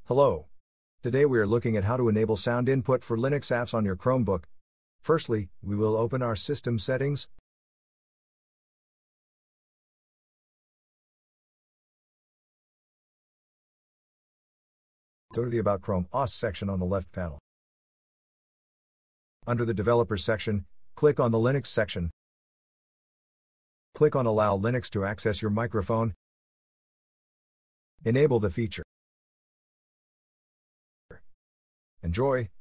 Hello. Today we are looking at how to enable sound input for Linux apps on your Chromebook. Firstly, we will open our system settings. Go to the About Chrome OS section on the left panel. Under the Developers section, click on the Linux section. Click on Allow Linux to access your microphone. Enable the feature. Enjoy!